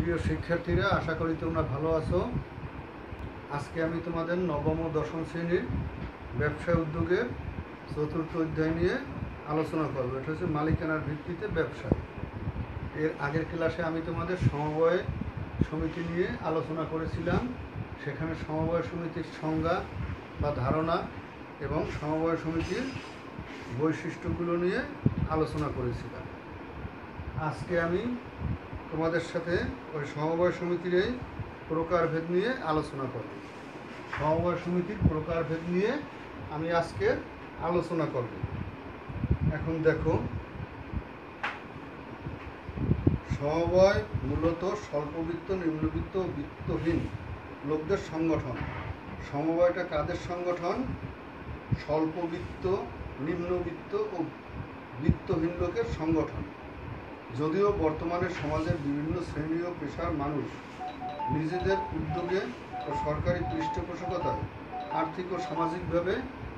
প্রিয় শিক্ষার্থীরা, আশা করি তোমরা ভালো আছো। আজকে আমি তোমাদের নবম ও দশম শ্রেণীর ব্যবসায় উদ্যোগের চতুর্থ অধ্যায় নিয়ে আলোচনা করব। এটা হচ্ছে মালিকানার ভিত্তিতে ব্যবসা। এর আগের ক্লাসে আমি তোমাদের সমবায় সমিতি নিয়ে আলোচনা করেছিলাম। সেখানে সমবায় সমিতির সংজ্ঞা বা ধারণা এবং সমবায় সমিতির বৈশিষ্ট্যগুলো নিয়ে আলোচনা করেছিলাম। আজকে আমি তোমাদের সাথে ওই সমবায় সমিতির এই প্রকারভেদ নিয়ে আলোচনা করব। সমবায় সমিতির প্রকারভেদ নিয়ে আমি আজকে আলোচনা করব। এখন দেখো, সমবায় মূলত স্বল্পবিত্ত, নিম্নবিত্ত ও বিত্তহীন লোকদের সংগঠন। সমবায়টা কাদের সংগঠন? স্বল্পবিত্ত, নিম্নবিত্ত ও বিত্তহীন লোকের সংগঠন। যদিও বর্তমানে সমাজের বিভিন্ন শ্রেণী ও পেশার মানুষ নিজেদের উদ্যোগে ও সরকারি পৃষ্ঠপোষকতায় আর্থিক ও সামাজিকভাবে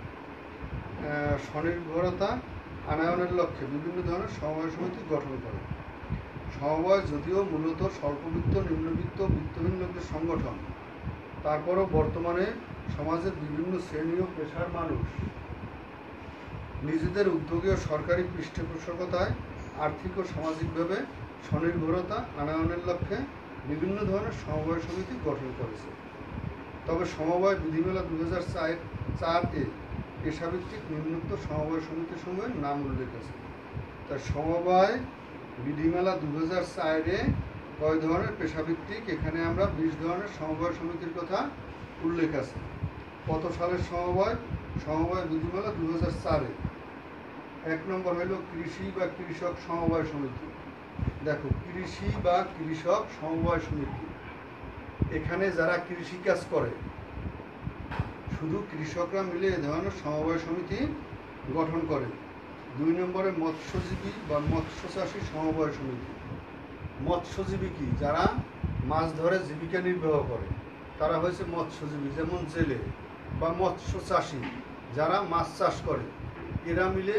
স্বনির্ভরতা আনয়নের লক্ষ্যে বিভিন্ন ধরনের সমবায় সমিতি গঠন করে। সমবায় যদিও মূলত স্বল্পবিত্ত, নিম্নবিত্ত, বিত্তহীন লোকদের সংগঠন, তারপরও বর্তমানে সমাজের বিভিন্ন শ্রেণী ও পেশার মানুষ নিজেদের উদ্যোগে ও সরকারি পৃষ্ঠপোষকতায় আর্থিক ও সামাজিকভাবে স্বনির্ভরতা আনয়নের লক্ষ্যে বিভিন্ন ধরনের সমবায় সমিতি গঠন করেছে। তবে সমবায় বিধিমালা 2004-এ পেশাভিত্তিক নিম্নোক্ত সমবায় সমিতিসমূহের নাম উল্লেখ আছে। তাই সমবায় বিধিমালা 2004-এ কয় ধরনের পেশাভিত্তিক? এখানে আমরা 20 ধরনের সমবায় সমিতির কথা উল্লেখ আছে। কত সালের সমবায়? সমবায় বিধিমালা 2004-এ। 1 নম্বর হইল কৃষি বা কৃষক সমবায় সমিতি। দেখো, কৃষি বা কৃষক সমবায় সমিতি, এখানে যারা কৃষিকাজ করে শুধু কৃষকরা মিলে এ ধরনের সমবায় সমিতি গঠন করে। 2 নম্বরে মৎস্যজীবী বা মৎস্য চাষী সমবায় সমিতি। মৎস্যজীবী কি? যারা মাছ ধরে জীবিকা নির্বাহ করে, তারা হয়েছে মৎস্যজীবী, যেমন জেলে বা মৎস্য চাষী যারা মাছ চাষ করে। এরা মিলে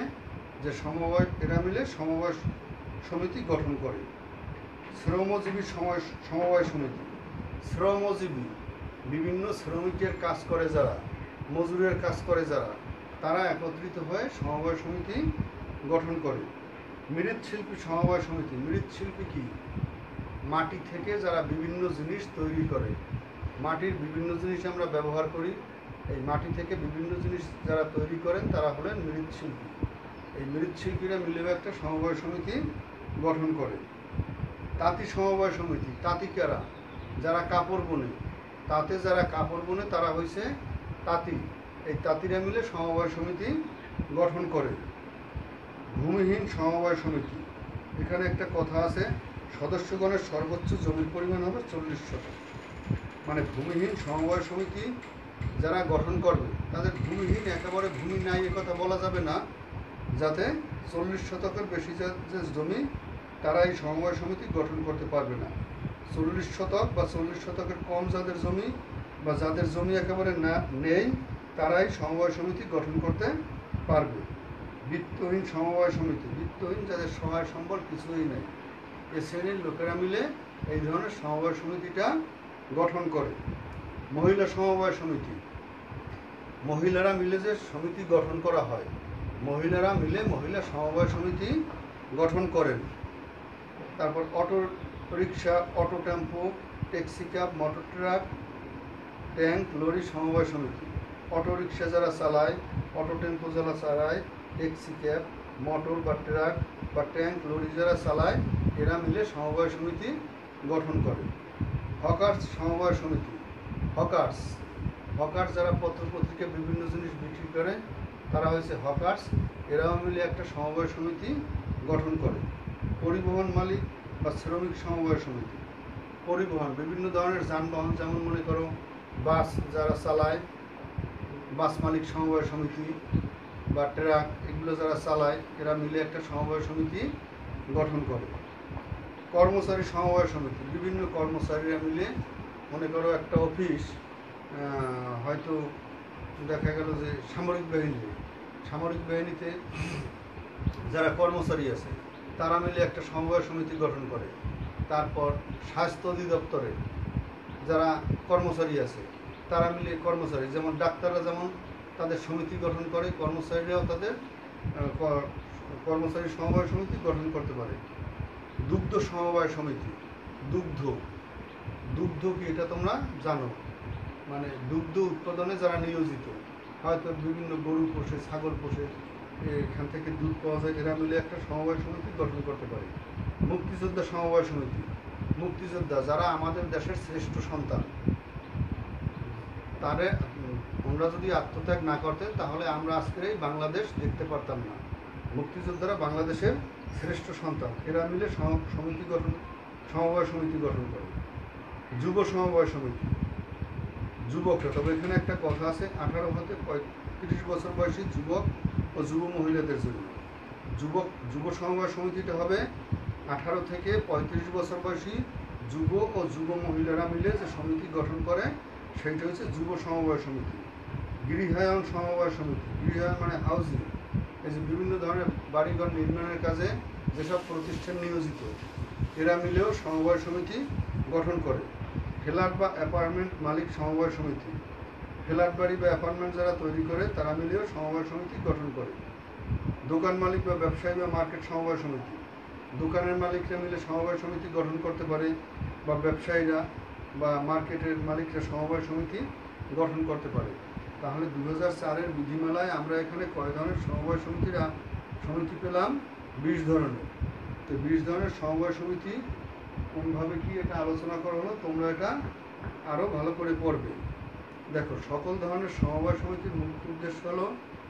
সমবায় সমিতি গঠন করে। শ্রমজীবী সমবায় সমিতি। শ্রমজীবী বিভিন্ন শ্রমিকের কাজ করে যারা, মজুরের কাজ করে যারা, তারা একত্রিত হয়ে সমবায় সমিতি গঠন করে। মৃৎশিল্পী সমবায় সমিতি। মৃৎশিল্পী কি? মাটি থেকে যারা বিভিন্ন জিনিস তৈরি করে, মাটির বিভিন্ন জিনিস আমরা ব্যবহার করি, এই মাটি থেকে বিভিন্ন জিনিস যারা তৈরি করেন তারা হলেন মৃৎশিল্পী। এই মৃৎশিল্পীরা মিলে একটা সমবায় সমিতি গঠন করে। তাঁতি সমবায় সমিতি। তাঁতি কারা? যারা কাপড় বোনে, তাতে যারা কাপড় বোনে তারা হয়েছে তাঁতি। এই তাঁতিরা মিলে সমবায় সমিতি গঠন করে। ভূমিহীন সমবায় সমিতি। এখানে একটা কথা আছে, সদস্যগণের সর্বোচ্চ জমির পরিমাণ হবে 40 শতক। মানে ভূমিহীন সমবায় সমিতি যারা গঠন করবে তাদের ভূমিহীন, একেবারে ভূমি নাই এ কথা বলা যাবে না, যাতে 40 শতকের বেশি যে জমি, তারা এই সমবায় সমিতি গঠন করতে পারবে না। 40 শতক বা 40 শতকের কম যাদের জমি বা যাদের জমি একেবারে নেই, তারাই সমবায় সমিতি গঠন করতে পারবে। বিত্তহীন সমবায় সমিতি। বিত্তহীন যাদের সহায় সম্বল কিছুই নেই, এ শ্রেণীর লোকেরা মিলে এই ধরনের সমবায় সমিতিটা গঠন করে। মহিলা সমবায় সমিতি। মহিলারা মিলে যে সমিতি গঠন করা হয়, মহিলারা মিলে মহিলা সমবায় সমিতি গঠন করেন। তারপর auto rickshaw, auto tempo, taxi cab, motor truck, tank, lorry সমবায় সমিতি। অটো রিক্সা যারা চালায়, অটো টেম্পো যারা চালায়, ট্যাক্সি ক্যাব, মোটর বা ট্রাক বা ট্যাঙ্ক, লরি যারা চালায়, এরা মিলে সমবায় সমিতি গঠন করে। হকার্স সমবায় সমিতি। হকার্স যারা পত্রপত্রিকা বিভিন্ন জিনিস বিক্রি করে, তারা হয়েছে হকার্স। এরাও মিলে একটা সমবায় সমিতি গঠন করে। পরিবহন মালিক বা শ্রমিক সমবায় সমিতি। পরিবহন বিভিন্ন ধরনের যানবাহন, যেমন মনে করো বাস যারা চালায়, বাস মালিক সমবায় সমিতি, বা ট্রাক, এগুলো যারা চালায়, এরা মিলে একটা সমবায় সমিতি গঠন করে। কর্মচারী সমবায় সমিতি। বিভিন্ন কর্মচারীরা মিলে, মনে করো একটা অফিস, হয়তো দেখা গেল যে সামরিক বাহিনীতে যারা কর্মচারী আছে, তারা মিলে একটা সমবায় সমিতি গঠন করে। তারপর স্বাস্থ্য অধিদপ্তরে যারা কর্মচারী আছে তারা মিলে কর্মচারী, যেমন ডাক্তাররা যেমন তাদের সমিতি গঠন করে, কর্মচারীরাও তাদের কর্মচারী সমবায় সমিতি গঠন করতে পারে। দুগ্ধ সমবায় সমিতি, দুগ্ধ দুগ্ধ কি এটা তোমরা জানো, মানে দুগ্ধ উৎপাদনে যারা নিয়োজিত, হয়তো বিভিন্ন গরু পোষে, ছাগল পোষে, এখান থেকে দুধ পাওয়া যায়, এরা মিলে একটা সমবায় সমিতি গঠন করতে পারে। মুক্তিযোদ্ধা সমবায় সমিতি, মুক্তিযোদ্ধা যারা আমাদের দেশের শ্রেষ্ঠ সন্তান, তারে আমরা যদি আত্মত্যাগ না করতে তাহলে আমরা আজকের এই বাংলাদেশ দেখতে পারতাম না। মুক্তিযোদ্ধারা বাংলাদেশের শ্রেষ্ঠ সন্তান, এরা মিলে সমিতি গঠন, সমবায় সমিতি গঠন করে। যুব সমবায় সমিতি, যুবকরা, তবে এখানে একটা কথা আছে, 18 হতে 35 বছর বয়সী যুবক ও যুব মহিলাদের জন্য। যুব সমবায় সমিতিটা হবে 18 থেকে 35 বছর বয়সী যুব ও যুব মহিলারা মিলে যে সমিতি গঠন করে সেইটা হচ্ছে যুব সমবায় সমিতি। গৃহায়ন সমবায় সমিতি, গৃহায়ন মানে হাউজিং, এই যে বিভিন্ন ধরনের বাড়িঘর নির্মাণের কাজে যেসব প্রতিষ্ঠান নিয়োজিত, এরা মিলেও সমবায় সমিতি গঠন করে। ফ্ল্যাট বা অ্যাপার্টমেন্ট মালিক সমবায় সমিতি, ফ্ল্যাট বাড়ি বা অ্যাপার্টমেন্ট যারা তৈরি করে তারা মিলেও সমবায় সমিতি গঠন করে। দোকান মালিক বা ব্যবসায়ী বা মার্কেট সমবায় সমিতি, দোকানের মালিকরা মিলে সমবায় সমিতি গঠন করতে পারে, বা ব্যবসায়ীরা বা মার্কেটের মালিকরা সমবায় সমিতি গঠন করতে পারে। তাহলে 2004-এর বিধিমালায় আমরা এখানে কয় ধরনের সমবায় সমিতি পেলাম? 20 ধরনের। তো 20 ধরনের সমবায় সমিতি কোনভাবে কি এটা আলোচনা করা হলো, তোমরা এটা আরও ভালো করে পড়বে। দেখো, সকল ধরনের সমবায় সমিতির মুখ্য উদ্দেশ্য হলো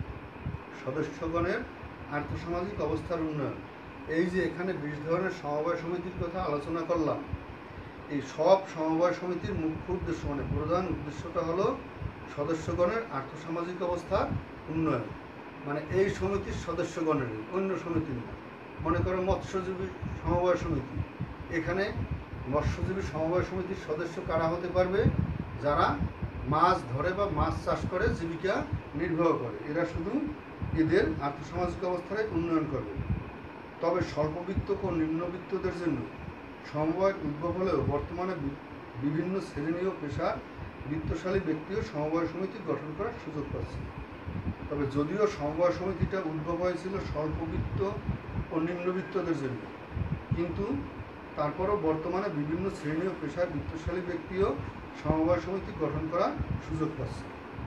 সদস্যগণের আর্থসামাজিক অবস্থার উন্নয়ন। এই যে এখানে 20 ধরনের সমবায় সমিতির কথা আলোচনা করলাম, এই সব সমবায় সমিতির মুখ্য উদ্দেশ্য মানে প্রধান উদ্দেশ্যটা হলো সদস্যগণের আর্থসামাজিক অবস্থার উন্নয়ন। মানে এই সমিতির সদস্যগণের, অন্য সমিতির না। মনে করো মৎস্যজীবী সমবায় সমিতি, এখানে মৎস্যজীবী সমবায় সমিতির সদস্য কারা হতে পারবে? যারা মাছ ধরে বা মাছ চাষ করে জীবিকা নির্বাহ করে, এরা শুধু এদের আর্থসামাজিক অবস্থায় উন্নয়ন করবে। তবে স্বল্পবিত্ত ও নিম্নবিত্তদের জন্য সমবায় উদ্ভব হলেও বর্তমানে বিভিন্ন শ্রেণী ও পেশার বিত্তশালী ব্যক্তিও সমবায় সমিতি গঠন করার সুযোগ পাচ্ছে। তবে যদিও সমবায় সমিতিটা উদ্ভব হয়েছিল স্বল্পবিত্ত ও নিম্নবিত্তদের জন্য, কিন্তু তারপরও বর্তমানে বিভিন্ন শ্রেণী ও পেশার বিত্তশালী ব্যক্তিও সমবায় সমিতি গঠন করার সুযোগ পাচ্ছে।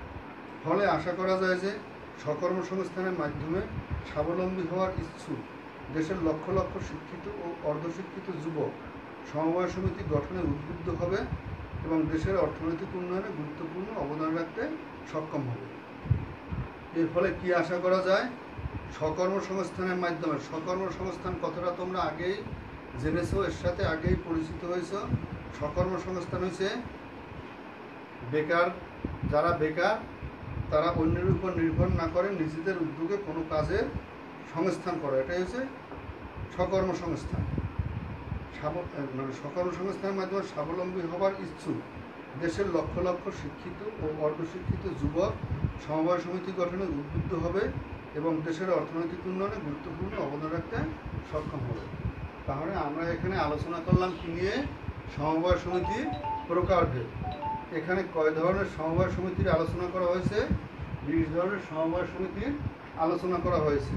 ফলে আশা করা যায় যে স্বকর্মসংস্থানের মাধ্যমে স্বাবলম্বী হওয়ার ইচ্ছুক দেশের লক্ষ লক্ষ শিক্ষিত ও অর্ধশিক্ষিত যুবক সমবায় সমিতি গঠনে উদ্বুদ্ধ হবে এবং দেশের অর্থনৈতিক উন্নয়নে গুরুত্বপূর্ণ অবদান রাখতে সক্ষম হবে। এর ফলে কি আশা করা যায়? স্বকর্মসংস্থানের মাধ্যমে, স্বকর্মসংস্থান কথাটা তোমরা আগেই জেনেছো, এর সাথে আগেই পরিচিত হয়েছ। স্বকর্মসংস্থান হচ্ছে বেকার, যারা বেকার তারা অন্যের উপর নির্ভর না করে নিজেদের উদ্যোগে কোনো কাজের সংস্থান করা, এটাই হচ্ছে স্বকর্মসংস্থান। মানে স্বকর্মসংস্থানের মাধ্যমে স্বাবলম্বী হবার ইচ্ছুক দেশের লক্ষ লক্ষ শিক্ষিত ও অর্ধশিক্ষিত যুবক সমবায় সমিতি গঠনে উদ্বুদ্ধ হবে এবং দেশের অর্থনৈতিক উন্নয়নে গুরুত্বপূর্ণ অবদান রাখতে সক্ষম হবে। তাহলে আমরা এখানে আলোচনা করলাম কি নিয়ে? সমবায় সমিতির প্রকারভেদ। এখানে কয় ধরনের সমবায় সমিতির আলোচনা করা হয়েছে? 20 ধরনের সমবায় সমিতির আলোচনা করা হয়েছে।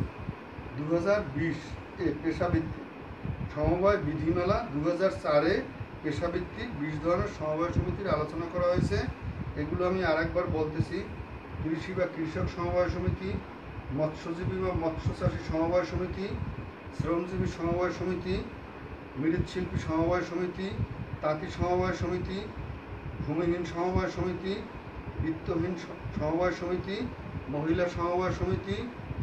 2020-এ পেশাভিত্তিক সমবায় বিধিমালা 2004-এ পেশাভিত্তিক 20 ধরনের সমবায় সমিতির আলোচনা করা হয়েছে। এগুলো আমি আরেকবার বলতেছি: কৃষি বা কৃষক সমবায় সমিতি, মৎস্যজীবী বা মৎস্যচাষী সমবায় সমিতি, শ্রমজীবী সমবায় সমিতি, মৃৎশিল্পী সমবায় সমিতি, তাঁতি সমবায় সমিতি, ভূমিহীন সমবায় সমিতি, বিত্তহীন সমবায় সমিতি, মহিলা সমবায় সমিতি,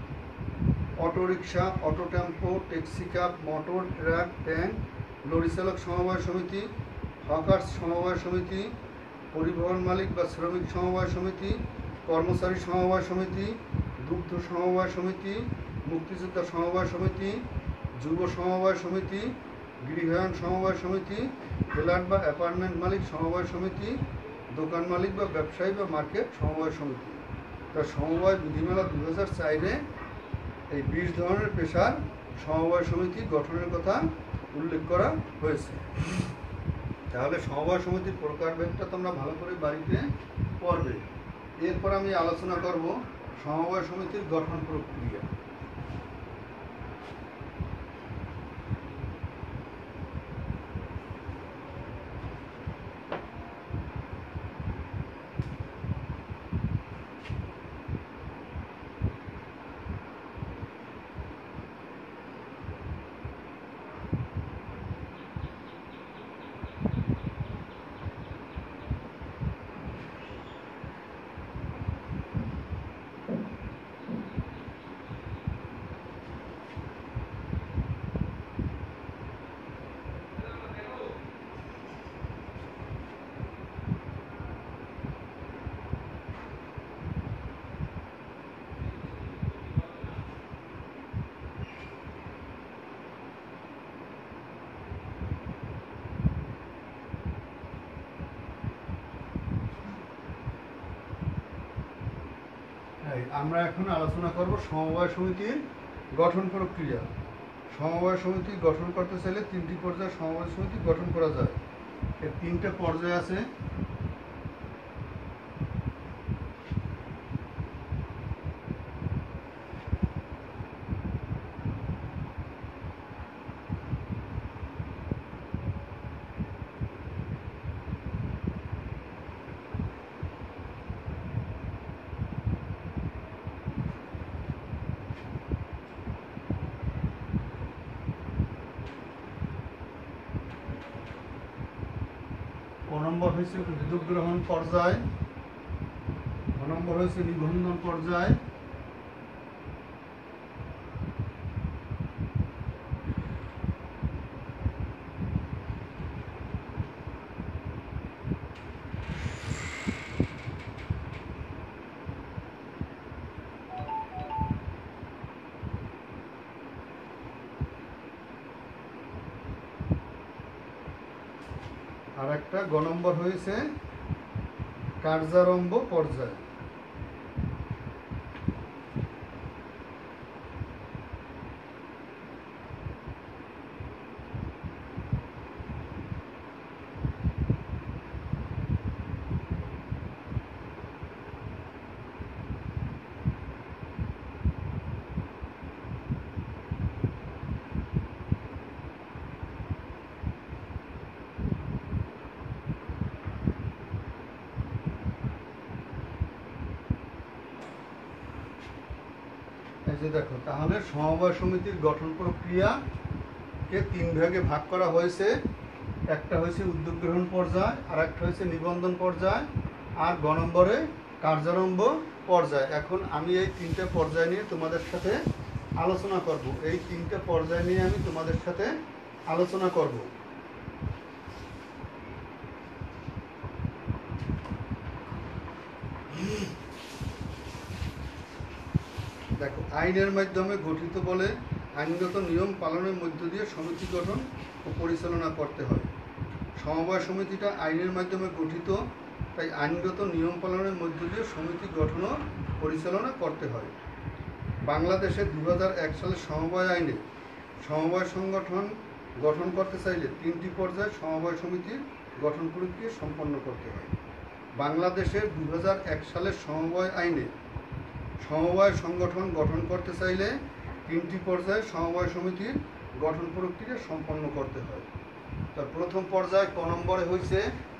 auto rickshaw, auto tempo, taxi cab, motor, truck, tank, lorry চালক সমবায় সমিতি, হকার্স সমবায় সমিতি, পরিবহন মালিক বা শ্রমিক সমবায় সমিতি, কর্মচারী সমবায় সমিতি, দুগ্ধ সমবায় সমিতি, মুক্তিযোদ্ধা সমবায় সমিতি, যুব সমবায় সমিতি, গৃহায়ন সমবায় সমিতি, ফ্ল্যাট বা অ্যাপার্টমেন্ট মালিক সমবায় সমিতি, দোকান মালিক বা ব্যবসায়ী বা মার্কেট সমবায় সমিতি। তা সমবায় বিধিমালা 2004-এ এই 20 ধরনের পেশার সমবায় সমিতি গঠনের কথা উল্লেখ করা হয়েছে। তাহলে সমবায় সমিতির প্রকারভেদটা তোমরা ভালো করে বাড়িতে পড়বে। এরপর আমি আলোচনা করব সমবায় সমিতির গঠন প্রক্রিয়া। আমরা এখন আলোচনা করব সমবায় সমিতির গঠন প্রক্রিয়া। সমবায় সমিতি গঠন করতে চাইলে 3টি পর্যায়ে সমবায় সমিতি গঠন করা যায়। এর 3টে পর্যায় আছে। নম্বর হয়েছে উদ্যোগ গ্রহণ পর্যায়, নম্বর হয়েছে নিবন্ধন পর্যায়, আর একটা গ নম্বর হয়েছে কার্যারম্ভ পর্যায়। এই যে দেখো, তাহলে সমবায় সমিতির গঠন প্রক্রিয়াকে 3 ভাগে ভাগ করা হয়েছে। একটা হয়েছে উদ্যোগ গ্রহণ পর্যায়, আর একটা হয়েছে নিবন্ধন পর্যায়, আর গ নম্বরে কার্যারম্ভ পর্যায়। এখন আমি এই 3টে পর্যায় নিয়ে তোমাদের সাথে আলোচনা করব। এই 3টে পর্যায় নিয়ে আমি তোমাদের সাথে আলোচনা করব। দেখো, আইনের মাধ্যমে গঠিত বলে আইনগত নিয়ম পালনের মধ্য দিয়ে সমিতি গঠন ও পরিচালনা করতে হয়। সমবায় সমিতিটা আইনের মাধ্যমে গঠিত, তাই আইনগত নিয়ম পালনের মধ্য দিয়ে সমিতি গঠন ও পরিচালনা করতে হয়। বাংলাদেশের 2001 সালের সমবায় আইনে সমবায় সংগঠন গঠন করতে চাইলে 3টি পর্যায়ে সমবায় সমিতির গঠন প্রক্রিয়া সম্পন্ন করতে হয়। বাংলাদেশের 2001 সালের সমবায় আইনে সমবায় সংগঠন গঠন করতে চাইলে 3টি পর্যায়ে সমবায় সমিতির গঠন প্রক্রিয়া সম্পন্ন করতে হয়। তার প্রথম পর্যায় ক নম্বরে হয়েছে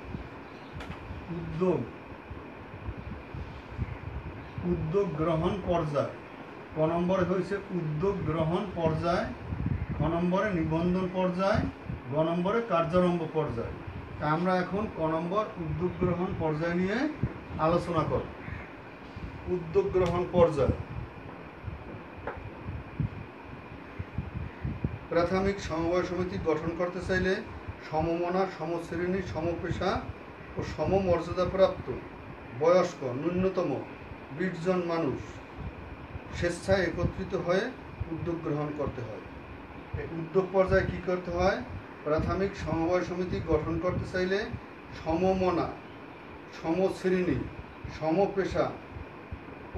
উদ্যোগ গ্রহণ পর্যায়। ক নম্বরে হয়েছে উদ্যোগ গ্রহণ পর্যায়, খ নম্বরে নিবন্ধন পর্যায়, গ নম্বরে কার্যারম্ভ পর্যায়। তা আমরা এখন ক নম্বর উদ্যোগ গ্রহণ পর্যায় নিয়ে আলোচনা করব। উদ্যোগ গ্রহণ পর্যায়। প্রাথমিক সমবায় সমিতি গঠন করতে চাইলে সমমনা, সমশ্রেণী, সমপেশা ও সমমর্যাদাপ্রাপ্ত বয়স্ক ন্যূনতম 20 জন মানুষ স্বেচ্ছায় একত্রিত হয়ে উদ্যোগ গ্রহণ করতে হয়। এই উদ্যোগ পর্যায়ে কী করতে হয়? প্রাথমিক সমবায় সমিতি গঠন করতে চাইলে সমমনা, সমশ্রেণী, সমপেশা ও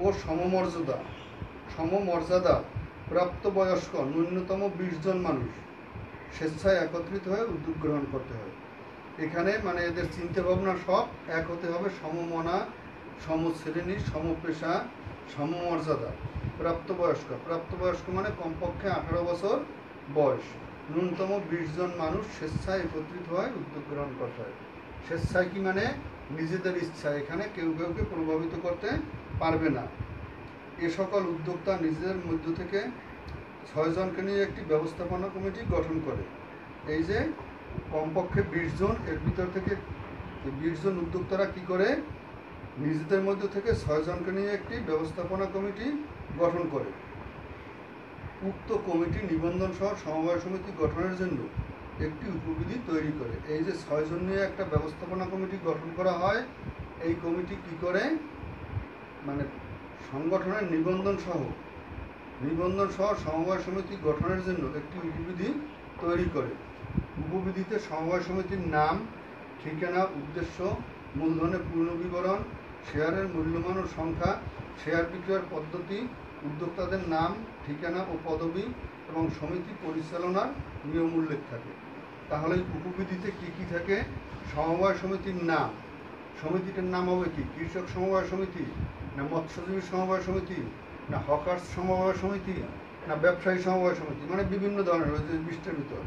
সমমর্যাদা প্রাপ্তবয়স্ক ন্যূনতম 20 জন মানুষ স্বেচ্ছায় একত্রিত হয়ে উদ্যোগ গ্রহণ করতে হয়। এখানে মানে এদের চিন্তা ভাবনা সব এক হতে হবে, সমমনা, সমশ্রেণী, সমপেশা, সমমর্যাদা। প্রাপ্তবয়স্ক, প্রাপ্তবয়স্ক মানে কমপক্ষে 18 বছর বয়স, ন্যূনতম 20 জন মানুষ স্বেচ্ছায় একত্রিত হয় উদ্যোগ গ্রহণ করতে হয়। স্বেচ্ছায় কি মানে নিজেদের ইচ্ছা, এখানে কেউ কেউকে প্রভাবিত করতে পারবে না। এ সকল উদ্যোক্তা নিজেদের মধ্য থেকে 6 জনকে নিয়ে একটি ব্যবস্থাপনা কমিটি গঠন করে। এই যে কমপক্ষে 20 জন, এর ভিতর থেকে 20 জন উদ্যোক্তারা কি করে নিজেদের মধ্য থেকে 6 জনকে নিয়ে একটি ব্যবস্থাপনা কমিটি গঠন করে। উক্ত কমিটি নিবন্ধন সহ সমবায় সমিতি গঠনের জন্য একটি উপবিধি তৈরি করে। এই যে 6 জন নিয়ে একটা ব্যবস্থাপনা কমিটি গঠন করা হয়, এই কমিটি কি করে মানে সংগঠনের নিবন্ধন সহ সমবায় সমিতি গঠনের জন্য একটি উপবিধি তৈরি করে। উপবিধিতে সমবায় সমিতির নাম, ঠিকানা, উদ্দেশ্য, মূলধনের পূর্ণ বিবরণ, শেয়ারের মূল্যমান ও সংখ্যা, শেয়ার বিক্রয়ের পদ্ধতি, উদ্যোক্তাদের নাম, ঠিকানা ও পদবি এবং সমিতি পরিচালনার নিয়ম উল্লেখ থাকে। তাহলে উপবিধিতে কী কী থাকে? সমবায় সমিতির নাম, সমিতিটার নাম হবে কি? কৃষক সমবায় সমিতি, না মৎস্যজীবী সমবায় সমিতি, না হকার্স সমবায় সমিতি, না ব্যবসায়ী সমবায় সমিতি, মানে বিভিন্ন ধরনের রয়েছে 20টার ভিতর।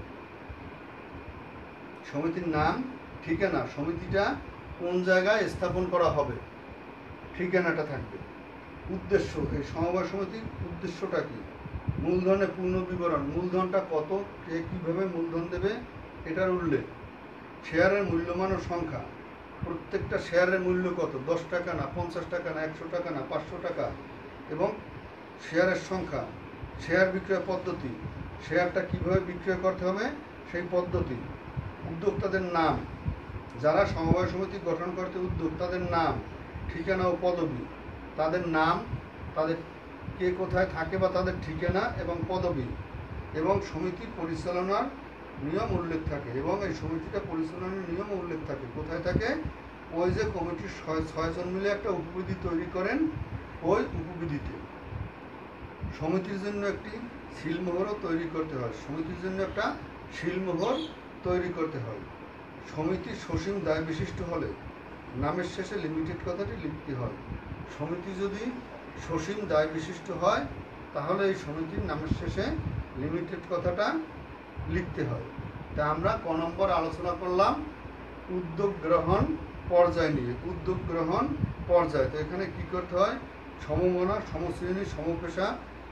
সমিতির নাম, ঠিকানা, সমিতিটা কোন জায়গায় স্থাপন করা হবে, ঠিকানাটা থাকবে। উদ্দেশ্য, এই সমবায় সমিতির উদ্দেশ্যটা কি? মূলধনের পূর্ণ বিবরণ, মূলধনটা কত, কে কীভাবে মূলধন দেবে এটার উল্লেখ। শেয়ারের মূল্যমান ও সংখ্যা, প্রত্যেকটা শেয়ারের মূল্য কত, 10 টাকা না 50 টাকা না 100 টাকা না 500 টাকা, এবং শেয়ারের সংখ্যা। শেয়ার বিক্রয় পদ্ধতি, শেয়ারটা কিভাবে বিক্রয় করতে হবে সেই পদ্ধতি। উদ্যোক্তাদের নাম, যারা সমবায় সমিতি গঠন করতে উদ্যোগ, তাদের নাম, ঠিকানা ও পদবি। তাদের নাম, তাদের কে কোথায় থাকে বা তাদের ঠিকানা এবং পদবি, এবং সমিতি পরিচালনার নিয়ম উল্লেখ থাকে। এবং এই সমিতিটা পরিচালনার নিয়ম উল্লেখ থাকে কোথায় থাকে? ওই যে কমিটির 6 জন মিলে একটা উপবিধি তৈরি করেন, ওই উপবিধিতে। সমিতির জন্য একটি সিলমোহরও তৈরি করতে হয়, সমিতির জন্য একটা সিলমোহর তৈরি করতে হয়। সমিতি সসীম দায় বিশিষ্ট হলে নামের শেষে লিমিটেড কথাটি লিখতে হয়। সমিতি যদি সসীম দায় বিশিষ্ট হয় তাহলে এই সমিতির নামের শেষে লিমিটেড কথাটা লিখতে হয়। তা আমরা ক নম্বর আলোচনা করলাম উদ্যোগ গ্রহণ পর্যায় নিয়ে। উদ্যোগ গ্রহণ পর্যায়, তো এখানে কি করতে হয়? সমমনা, সমশ্রেণী, সমপেশা,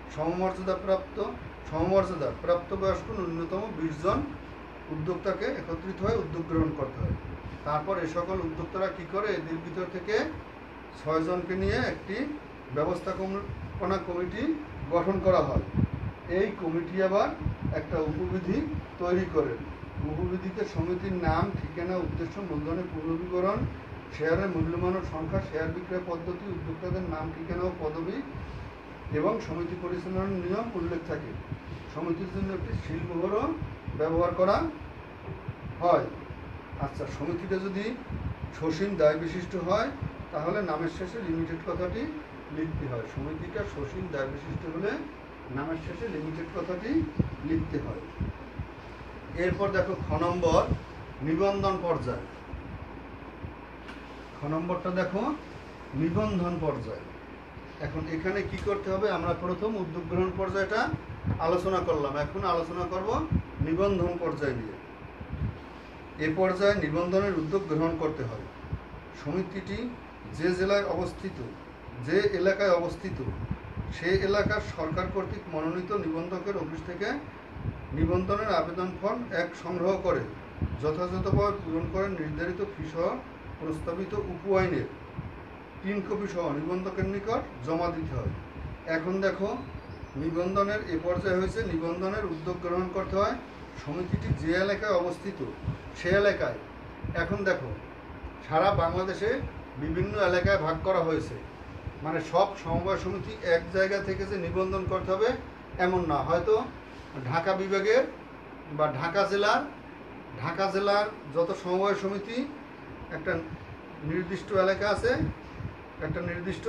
সমমর্যাদা প্রাপ্তবয়স্ক ন্যূনতম 20 জন উদ্যোক্তাকে একত্রিত হয়ে উদ্যোগ গ্রহণ করতে হয়। তারপর এ সকল উদ্যোক্তারা কি করে? এদের ভিতর থেকে 6 জনকে নিয়ে একটি ব্যবস্থাপনা কমিটি গঠন করা হয়। এই কমিটি আবার একটা উপবিধি তৈরি করে। উপবিধিতে সমিতির নাম, ঠিকানা, উদ্দেশ্য, মূলধনের পূর্ণ বিবরণ, শেয়ারের মূল্যমান ও সংখ্যা, শেয়ার বিক্রয় পদ্ধতি, উদ্যোক্তাদের নাম, ঠিকানা ও পদবি এবং সমিতি পরিচালনার নিয়ম উল্লেখ থাকে। সমিতির জন্য একটি সিলমোহরও ব্যবহার করা হয়। আচ্ছা, সমিতিটা যদি সসীম দায় বিশিষ্ট হয় তাহলে নামের শেষে লিমিটেড কথাটি লিখতে হয়। সমিতিটা সসীম দায় বিশিষ্ট হলে নামের শেষে লিমিটেড কথাটি লিখতে হয়। এরপর দেখো খ নম্বর নিবন্ধন পর্যায়। খ নম্বরটা দেখো নিবন্ধন পর্যায়। এখন এখানে কি করতে হবে? আমরা প্রথম উদ্যোগ গ্রহণ পর্যায়টা আলোচনা করলাম, এখন আলোচনা করব নিবন্ধন পর্যায় নিয়ে। এ পর্যায়ে নিবন্ধনের উদ্যোগ গ্রহণ করতে হয়। সমিতিটি যে জেলায় অবস্থিত, যে এলাকায় অবস্থিত, সেই এলাকার সরকার কর্তৃক মনোনীত নিবন্ধকের অফিস থেকে নিবন্ধনের আবেদন ফর্ম 1 সংগ্রহ করে যথাযথভাবে পূরণ করে নির্ধারিত ফিসহ প্রস্তাবিত উপ-আইনের 3 কপি সহ নিবন্ধকের নিকট জমা দিতে হয়। এখন দেখো নিবন্ধনের এ পর্যায়ে হয়েছে নিবন্ধনের উদ্যোগ গ্রহণ করতে হয়। সমিতিটি যে এলাকায় অবস্থিত সে এলাকায়, এখন দেখো সারা বাংলাদেশে বিভিন্ন এলাকায় ভাগ করা হয়েছে, মানে সব সমবায় সমিতি এক জায়গা থেকে যে নিবন্ধন করতে হবে এমন না। হয়তো ঢাকা বিভাগের বা ঢাকা জেলার যত সমবায় সমিতি একটা নির্দিষ্ট এলাকা আছে, একটা নির্দিষ্ট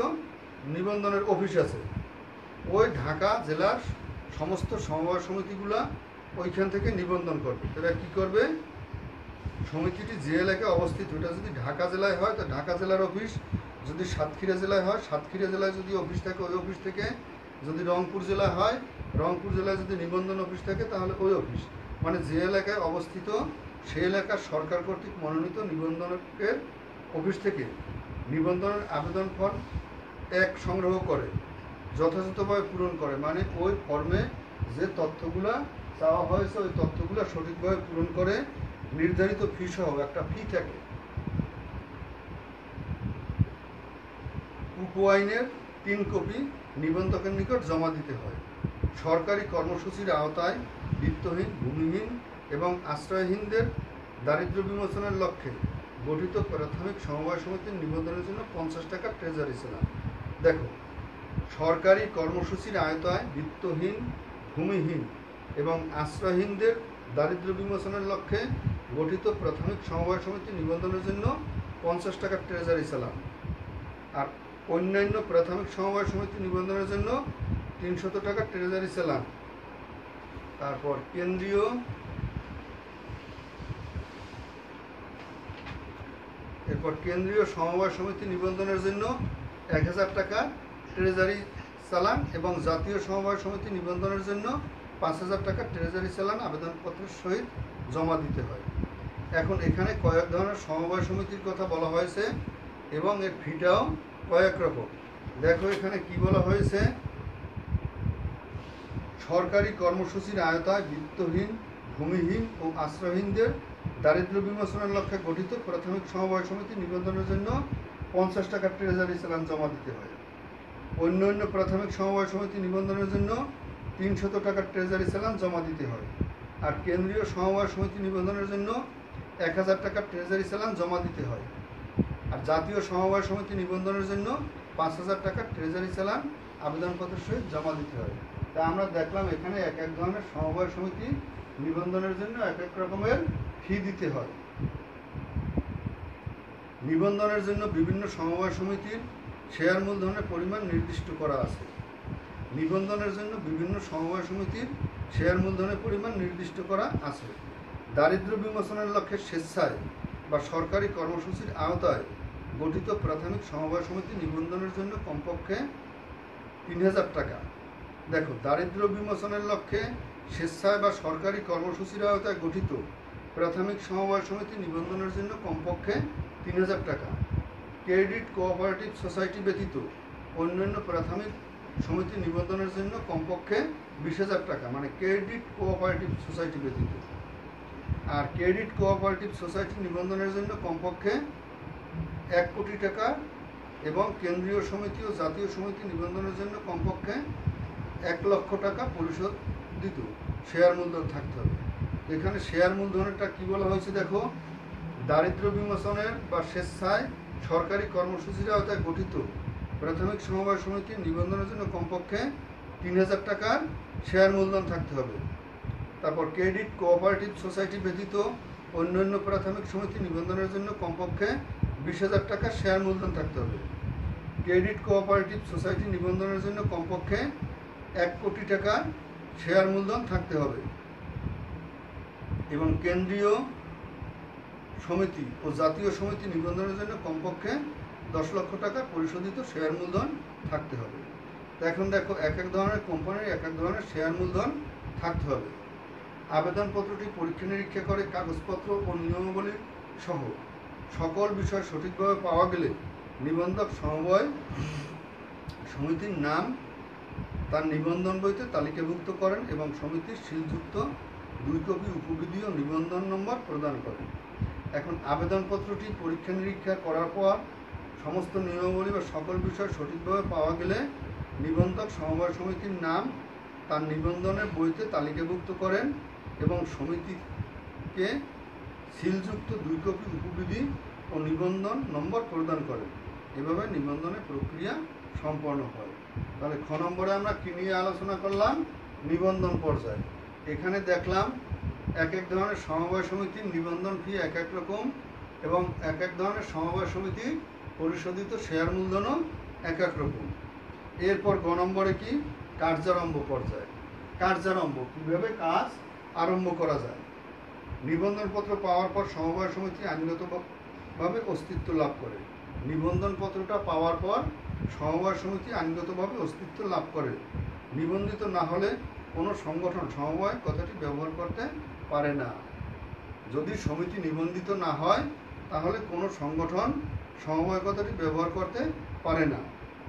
নিবন্ধনের অফিস আছে। ওই ঢাকা জেলার সমস্ত সমবায় সমিতিগুলা ওইখান থেকে নিবন্ধন করবে। তারা কী করবে, সমিতিটি যে এলাকায় অবস্থিত, ওটা যদি ঢাকা জেলায় হয় তো ঢাকা জেলার অফিস, যদি সাতক্ষীরা জেলায় হয় সাতক্ষীরা জেলায় যদি অফিস থাকে ওই অফিস থেকে, যদি রংপুর জেলায় হয় রংপুর জেলায় যদি নিবন্ধন অফিস থাকে তাহলে ওই অফিস, মানে যে এলাকায় অবস্থিত সেই এলাকার সরকার কর্তৃক মনোনীত নিবন্ধনের অফিস থেকে নিবন্ধনের আবেদন ফর্ম 1 সংগ্রহ করে যথাযথভাবে পূরণ করে, মানে ওই ফর্মে যে তথ্যগুলা চাওয়া হয়েছে ওই তথ্যগুলো সঠিকভাবে পূরণ করে নির্ধারিত ফি সহ একটা ফি থাকে। উপ আইনের 3 কপি নিবন্ধকের নিকট জমা দিতে হয়। সরকারি কর্মসূচির আওতায় বিত্তহীন, ভূমিহীন এবং আশ্রয়হীনদের দারিদ্র্য বিমোচনের লক্ষ্যে গঠিত প্রাথমিক সমবায় সমিতির নিবন্ধনের জন্য 50 টাকা ট্রেজারি চালান। দেখো, সরকারি কর্মসূচির আওতায় বিত্তহীন, ভূমিহীন এবং আশ্রয়হীনদের দারিদ্র্য বিমোচনের লক্ষ্যে গঠিত প্রাথমিক সমবায় সমিতি নিবন্ধনের জন্য 50 টাকা ট্রেজারি চালান, আর অন্যান্য প্রাথমিক সমবায় সমিতি নিবন্ধনের জন্য 300 টাকা ট্রেজারি চালান। তারপর কেন্দ্রীয় সমবায় সমিতি নিবন্ধনের জন্য 1000 টাকা ট্রেজারি চালান এবং জাতীয় সমবায় সমিতি নিবন্ধনের জন্য 5000 টাকা ট্রেজারি চালান আবেদনপত্রের সহিত জমা দিতে হয়। এখন এখানে কয়েক ধরনের সমবায় সমিতির কথা বলা হয়েছে এবং এর ফিটাও কয়েক রকম। দেখো এখানে কি বলা হয়েছে, সরকারি কর্মসূচির আওতায় বিত্তহীন, ভূমিহীন ও আশ্রয়হীনদের দারিদ্র্য বিমোচনের লক্ষ্যে গঠিত প্রাথমিক সমবায় সমিতি নিবন্ধনের জন্য 50 টাকা ট্রেজারি চালান জমা দিতে হয়। অন্যান্য প্রাথমিক সমবায় সমিতি নিবন্ধনের জন্য 300 টাকা ট্রেজারি চালান জমা দিতে হয়। আর কেন্দ্রীয় সমবায় সমিতি নিবন্ধনের জন্য 1000 টাকা ট্রেজারি চালান জমা দিতে হয়। আর জাতীয় সমবায় সমিতি নিবন্ধনের জন্য 5000 টাকা ট্রেজারি চালান আবেদনপত্রের সহিত জমা দিতে হয়। তা আমরা দেখলাম এখানে এক এক ধরনের সমবায় সমিতি নিবন্ধনের জন্য এক এক রকমের ফি দিতে হয়। নিবন্ধনের জন্য বিভিন্ন সমবায় সমিতির শেয়ার মূলধনের পরিমাণ নির্দিষ্ট করা আছে। নিবন্ধনের জন্য বিভিন্ন সমবায় সমিতির শেয়ার মূলধনের পরিমাণ নির্দিষ্ট করা আছে। দারিদ্র্য বিমোচনের লক্ষ্যে স্বেচ্ছায় বা সরকারি কর্মসূচির আওতায় গঠিত প্রাথমিক সমবায় সমিতি নিবন্ধনের জন্য কমপক্ষে 3000 টাকা। দেখো, দারিদ্র্য বিমোচনের লক্ষ্যে স্বেচ্ছায় বা সরকারি কর্মসূচির আওতায় গঠিত প্রাথমিক সমবায় সমিতি নিবন্ধনের জন্য কমপক্ষে 3000 টাকা। ক্রেডিট কোঅপারেটিভ সোসাইটি ব্যতীত অন্যান্য প্রাথমিক সমিতি নিবন্ধনের জন্য কমপক্ষে 20,000 টাকা, মানে ক্রেডিট কোঅপারেটিভ সোসাইটি ব্যতীত। আর ক্রেডিট কোঅপারেটিভ সোসাইটি নিবন্ধনের জন্য কমপক্ষে 1 কোটি টাকা এবং কেন্দ্রীয় সমিতি ও জাতীয় সমিতি নিবন্ধনের জন্য কমপক্ষে 1 লক্ষ টাকা পরিশোধিত শেয়ার মূলধন থাকতে হবে। এখানে শেয়ার মূলধনেরটা কি বলা হয়েছে দেখো, দারিদ্র্য বিমোচনের বা স্বেচ্ছায় সরকারি কর্মসূচির আওতায় গঠিত প্রাথমিক সমবায় সমিতির নিবন্ধনের জন্য কমপক্ষে 3000 টাকার শেয়ার মূলধন থাকতে হবে। তারপর ক্রেডিট কোঅপারেটিভ সোসাইটি ব্যতীত অন্যান্য প্রাথমিক সমিতি নিবন্ধনের জন্য কমপক্ষে 20,000 টাকা শেয়ার মূলধন থাকতে হবে। ক্রেডিট কোঅপারেটিভ সোসাইটি নিবন্ধনের জন্য কমপক্ষে 1 কোটি টাকা শেয়ার মূলধন থাকতে হবে এবং কেন্দ্রীয় সমিতি ও জাতীয় সমিতি নিবন্ধনের জন্য কমপক্ষে 10 লক্ষ টাকা পরিশোধিত শেয়ার মূলধন থাকতে হবে। এখন দেখো, এক এক ধরনের কোম্পানির এক এক ধরনের শেয়ার মূলধন থাকতে হবে। আবেদনপত্রটি পরীক্ষা নিরীক্ষা করে কাগজপত্র ও নিয়মাবলী সহ সকল বিষয় সঠিকভাবে পাওয়া গেলে নিবন্ধক সমবায় সমিতির নাম তার নিবন্ধন বইতে তালিকাভুক্ত করেন এবং সমিতির সিলযুক্ত 2 কপি উপবিধি ও নিবন্ধন নম্বর প্রদান করেন। এখন আবেদনপত্রটি পরীক্ষা নিরীক্ষা করার পর সমস্ত নিয়মাবলী বা সকল বিষয় সঠিকভাবে পাওয়া গেলে নিবন্ধক সমবায় সমিতির নাম তার নিবন্ধনের বইতে তালিকাভুক্ত করেন এবং সমিতিকে সিলযুক্ত 2 কপি উপবিধি ও নিবন্ধন নম্বর প্রদান করেন। এভাবে নিবন্ধনের প্রক্রিয়া সম্পন্ন হয়। তাহলে খ নম্বরে আমরা কি নিয়ে আলোচনা করলাম, নিবন্ধন পর্যায়। এখানে দেখলাম এক এক ধরনের সমবায় সমিতির নিবন্ধন ফি এক এক রকম এবং এক এক ধরনের সমবায় সমিতি পরিশোধিত শেয়ার মূলধনও এক এক রকম। এরপর গ নম্বরে কি, কার্যারম্ভ পর্যায়। কার্যারম্ভ, কীভাবে কাজ আরম্ভ করা যায়। নিবন্ধনপত্র পাওয়ার পর সমবায় সমিতি আইনগতভাবে অস্তিত্ব লাভ করে। নিবন্ধনপত্রটা পাওয়ার পর সমবায় সমিতি আইনগতভাবে অস্তিত্ব লাভ করে। নিবন্ধিত না হলে কোনো সংগঠন সমবায় কথাটি ব্যবহার করতে পারে না। যদি সমিতি নিবন্ধিত না হয় তাহলে কোনো সংগঠন সমবায় কথাটি ব্যবহার করতে পারে না।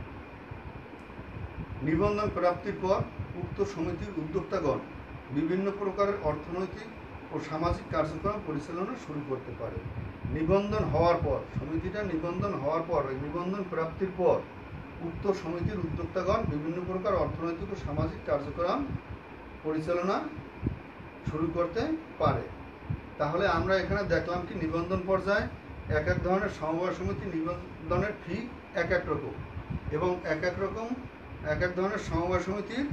নিবন্ধন প্রাপ্তির পর উক্ত সমিতির উদ্যোক্তাগণ বিভিন্ন প্রকারের অর্থনৈতিক ও সামাজিক কার্যক্রম পরিচালনা শুরু করতে পারে। নিবন্ধন হওয়ার পর সমিতিটা নিবন্ধন হওয়ার পর নিবন্ধন প্রাপ্তির পর উক্ত সমিতির উদ্যোক্তাগণ বিভিন্ন প্রকার অর্থনৈতিক ও সামাজিক কার্যক্রম পরিচালনা শুরু করতে পারে। তাহলে আমরা এখানে দেখলাম কি নিবন্ধন পর্যায়ে এক এক ধরনের সমবায় সমিতি নিবন্ধনের ফি এক এক রকম এবং এক এক ধরনের সমবায় সমিতির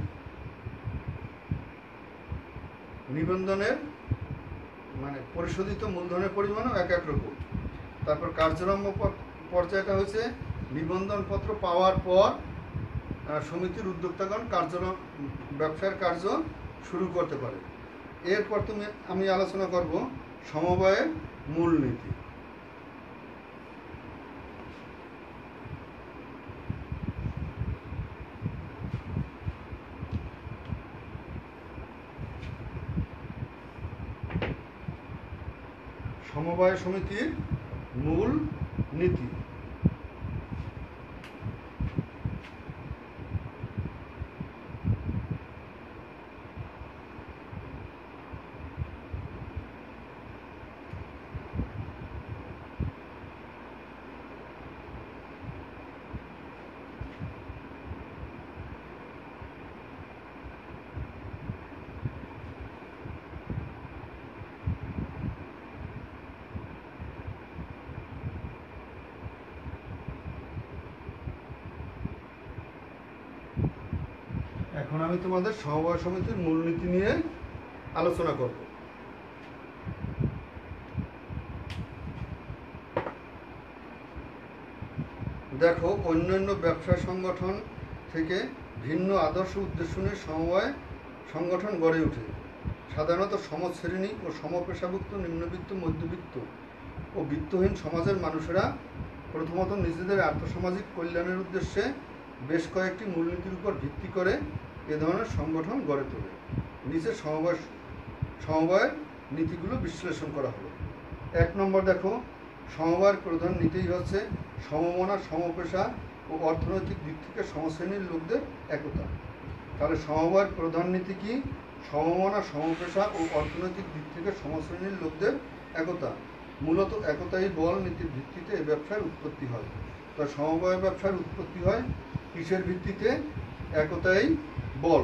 নিবন্ধনের পরিশোধিত মূলধনের পরিমাণও এক এক রকম। তারপর কার্যক্রম পর্যায়টা হচ্ছে নিবন্ধনপত্র পাওয়ার পর সমিতির উদ্যোক্তাগণ ব্যবসার কার্য শুরু করতে পারে। এরপর আমি আলোচনা করব সমবায়ের মূলনীতি। সমবায় সমিতির মূল নীতি। এখন আমি তোমাদের সমবায় সমিতির মূলনীতি নিয়ে আলোচনা করব। দেখো, অন্যান্য ব্যবসা সংগঠন থেকে ভিন্ন আদর্শ উদ্দেশ্য নিয়ে সমবায় সংগঠন গড়ে ওঠে। সাধারণত সমশ্রেণী ও সমপেশাভুক্ত নিম্নবিত্ত, মধ্যবিত্ত ও বিত্তহীন সমাজের মানুষেরা প্রথমত নিজেদের আর্থসামাজিক কল্যাণের উদ্দেশ্যে বেশ কয়েকটি মূলনীতির উপর ভিত্তি করে এ ধরনের সংগঠন গড়ে তোলে। নিচে সমবায়ের নীতিগুলো বিশ্লেষণ করা হলো। 1 নম্বর দেখো, সমবায়ের প্রধান নীতি হচ্ছে সমমনা, সমপেশা ও অর্থনৈতিক দিক থেকে সমশ্রেণীর লোকদের একতা। তাহলে সমবায়ের প্রধান নীতি কি? সমমনা, সমপেশা ও অর্থনৈতিক দিক থেকে সমশ্রেণীর লোকদের একতা। মূলত একতাই বল নীতির ভিত্তিতে এ ব্যবসার উৎপত্তি হয়। তো সমবায় ব্যবসার উৎপত্তি হয় কিসের ভিত্তিতে? একতাই বল।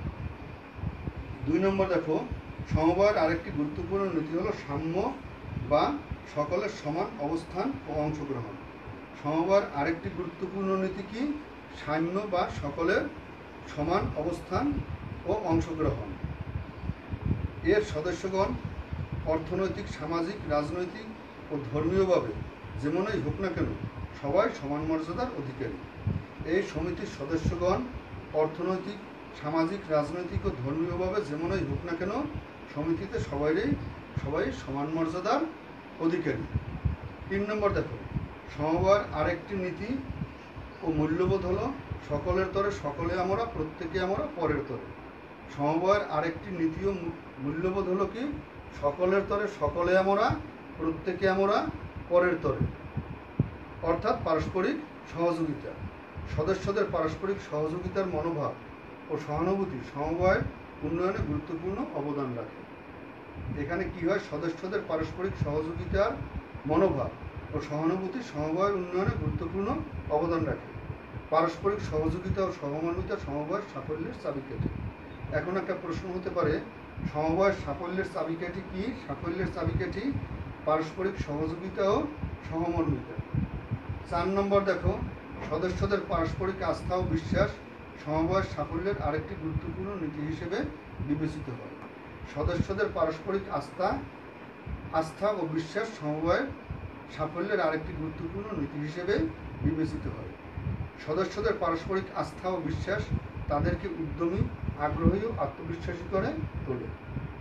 2 নম্বর দেখো, সমবায়ের আরেকটি গুরুত্বপূর্ণ নীতি হলো সাম্য বা সকলের সমান অবস্থান ও অংশগ্রহণ। সমবায়ের আরেকটি গুরুত্বপূর্ণ নীতি কি? সাম্য বা সকলের সমান অবস্থান ও অংশগ্রহণ। এর সদস্যগণ অর্থনৈতিক, সামাজিক, রাজনৈতিক ও ধর্মীয়ভাবে যেমনই হোক না কেন সবাই সমান মর্যাদার অধিকারী। এই সমিতির সদস্যগণ অর্থনৈতিক, সামাজিক, রাজনৈতিক ও ধর্মীয়ভাবে যেমনই হোক না কেন সমিতিতে সবাই সমান মর্যাদার অধিকারী। 3 নম্বর দেখো, সমবায়ের আরেকটি নীতি ও মূল্যবোধ হলো সকলের তরে সকলে আমরা, প্রত্যেকে আমরা, পরের তরে। সমবায়ের আরেকটি নীতি ও মূল্যবোধ হলো কি? সকলের তরে সকলে আমরা, প্রত্যেকে আমরা, পরের তরে। অর্থাৎ পারস্পরিক সহযোগিতা। সদস্যদের পারস্পরিক সহযোগিতার মনোভাব ও সহানুভূতি সমবায়ের উন্নয়নে গুরুত্বপূর্ণ অবদান রাখে। এখানে কি হয়? সদস্যদের পারস্পরিক সহযোগিতার মনোভাব ও সহানুভূতি সমবায়ের উন্নয়নে গুরুত্বপূর্ণ অবদান রাখে। পারস্পরিক সহযোগিতা ও সহমর্মিতা সমবায়ের সাফল্যের চাবিকাঠি। এখন একটা প্রশ্ন হতে পারে, সমবায়ের সাফল্যের চাবিকাঠি কি? সাফল্যের চাবিকাঠি পারস্পরিক সহযোগিতা ও সহমর্মিতা। 4 নম্বর দেখো, সদস্যদের পারস্পরিক আস্থা ও বিশ্বাস সমবায়ের সাফল্যের আরেকটি গুরুত্বপূর্ণ নীতি হিসেবে বিবেচিত হয়। সদস্যদের পারস্পরিক আস্থা ও বিশ্বাস সমবায়ের সাফল্যের আরেকটি গুরুত্বপূর্ণ নীতি হিসেবে বিবেচিত হয়। সদস্যদের পারস্পরিক আস্থা ও বিশ্বাস তাদেরকে উদ্যমী, আগ্রহী ও আত্মবিশ্বাসী করে তোলে।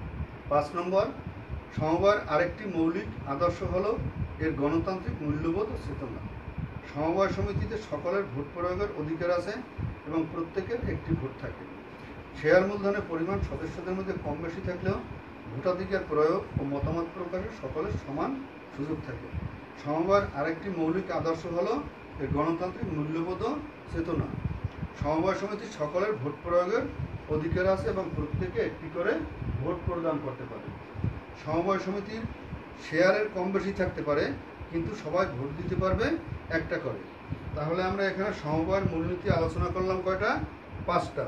5 নম্বর, সমবায়ের আরেকটি মৌলিক আদর্শ হলো এর গণতান্ত্রিক মূল্যবোধ ও চেতনা। সমবায় সমিতিতে সকলের ভোট প্রয়োগের অধিকার আছে এবং প্রত্যেকের একটি ভোট থাকে। শেয়ার মূলধনের পরিমাণ সদস্যদের মধ্যে কম বেশি থাকলেও ভোটাধিকার প্রয়োগ ও মতামত প্রকাশের সকলের সমান সুযোগ থাকে। সমবায়ের আরেকটি মৌলিক আদর্শ হলো এর গণতান্ত্রিক মূল্যবোধ ও চেতনা। সমবায় সমিতির সকলের ভোট প্রয়োগের অধিকার আছে এবং প্রত্যেকে একটি করে ভোট প্রদান করতে পারে। সমবায় সমিতির শেয়ারের কম বেশি থাকতে পারে, কিন্তু সবাই ভোট দিতে পারবে একটা করে। তাহলে আমরা এখানে সমবায়ের মূলনীতি আলোচনা করলাম কয়টা? 5টা।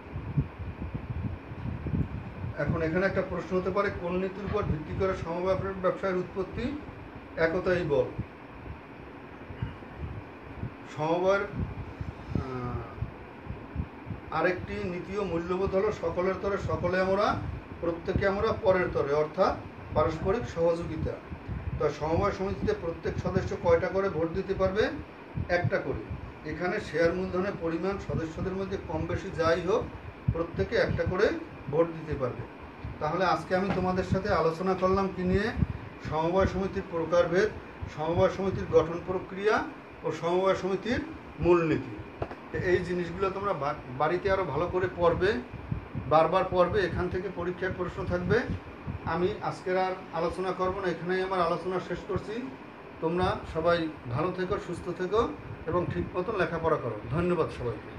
এখন এখানে একটা প্রশ্ন হতে পারে, কোন নীতির উপর ভিত্তি করে সমবায় ব্যবসায়ের উৎপত্তি? একতাই বল। সমবায়ের আরেকটি নীতি ও মূল্যবোধ হলো সকলের তরে সকলে আমরা, প্রত্যেকে আমরা পরের তরে, অর্থাৎ পারস্পরিক সহযোগিতা। তো সমবায় সমিতিতে প্রত্যেক সদস্য কয়টা করে ভোট দিতে পারবে? একটা করে। এখানে শেয়ার মূলধনের পরিমাণ সদস্যদের মধ্যে কম বেশি যাই হোক, প্রত্যেকে একটা করে ভোট দিতে পারবে। তাহলে আজকে আমি তোমাদের সাথে আলোচনা করলাম কি নিয়ে? সমবায় সমিতির প্রকারভেদ, সমবায় সমিতির গঠন প্রক্রিয়া ও সমবায় সমিতির মূলনীতি। এই জিনিসগুলো তোমরা বাড়িতে আরও ভালো করে পড়বে, বারবার পড়বে। এখান থেকে পরীক্ষার প্রশ্ন থাকবে। আমি আজকের আর আলোচনা করব না, এখানেই আমার আলোচনা শেষ করছি। তোমরা সবাই ভালো থেকো, সুস্থ থেকো এবং ঠিক মতন লেখাপড়া করো। ধন্যবাদ সবাইকে।